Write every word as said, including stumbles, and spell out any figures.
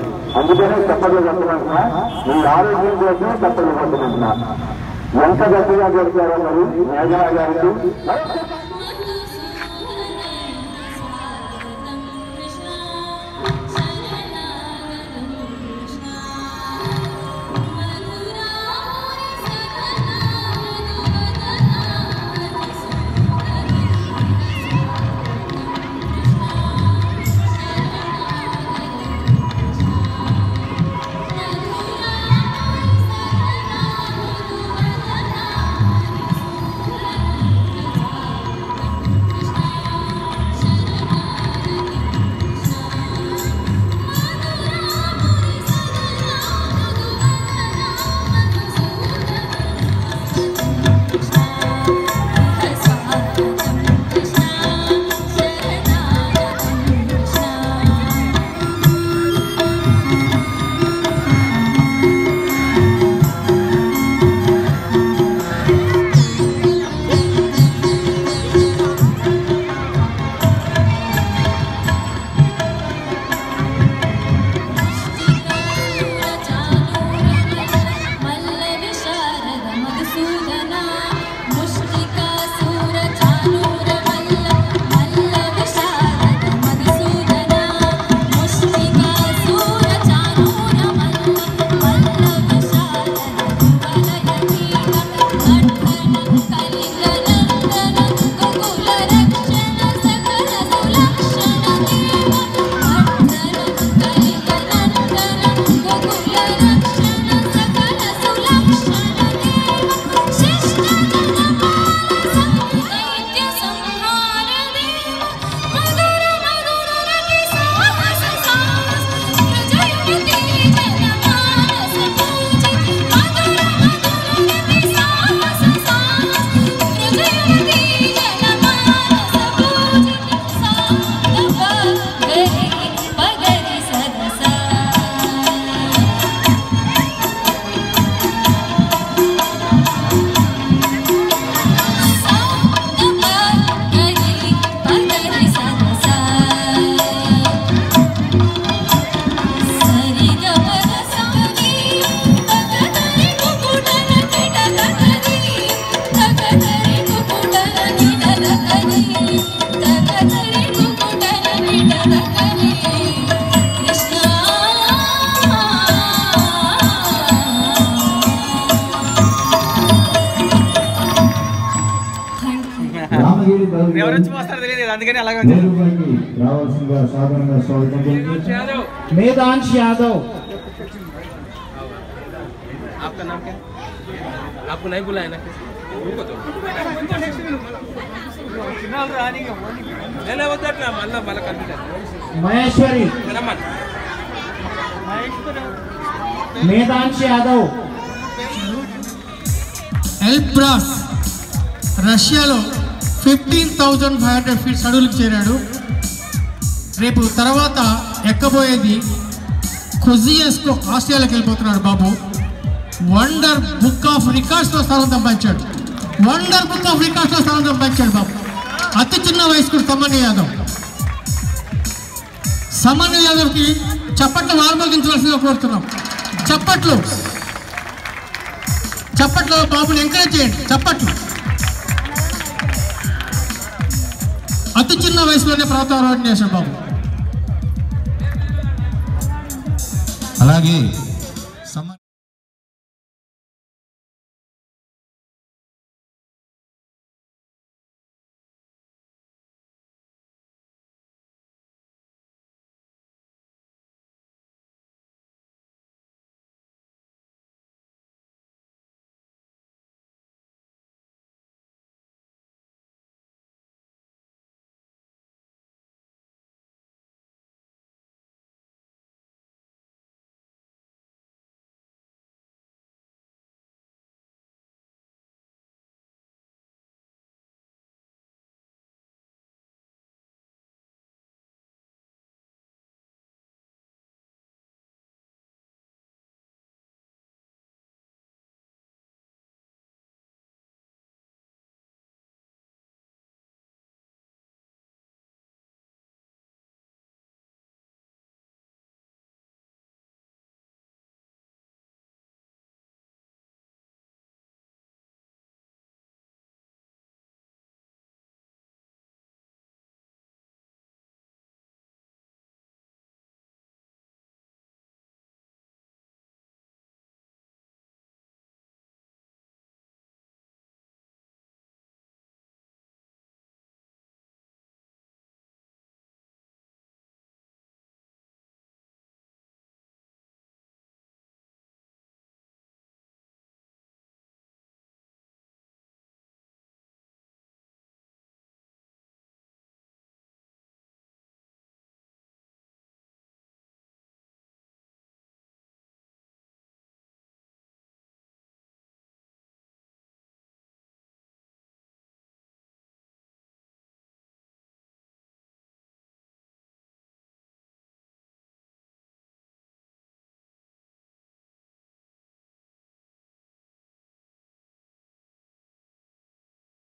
అందుకనే చప్పట్లు కొట్టుకుంటున్నా, మీ ఆరోగ్యం కోసమే చప్పట్లు కొట్టుకుంటున్నా. ఎంత గట్టిగా కొడతారో మరి మేఘనా గారికి. मेदांश यादव, आपका नाम क्या? आपको नहीं बुलाया ना? रुको तो। नहीं होता ना मल्ला मल्ला कंप्यूटर। महेश्वरी, मेदांश यादव, ఎల్బ్రాస్ రష్యాలో fifteen thousand five hundred feets అడుగులకు చేరాడు. రేపు తర్వాత ఎక్కబోయేది కొజియస్కో ఆస్ట్రేలియాకి వెళ్ళిపోతున్నాడు బాబు. వండర్ బుక్ ఆఫ్ రికార్డ్స్లో స్థానం సంపాదించాడు. వండర్ బుక్ ఆఫ్ రికార్డ్స్లో స్థానం సంపాదించాడు బాబు. అతి చిన్న వయస్కుడు సమన్య యాదవ్. సమన్య యాదవ్కి చప్పట్లు ఆర్మోగించవలసిందిగా కోరుతున్నాం. చప్పట్లు చప్పట్లు బాబుని ఎంకరేజ్ చేయండి. చప్పట్లు. అతి చిన్న వయసులోనే పర్వతారోహణ చేశాడు బాబు. అలాగే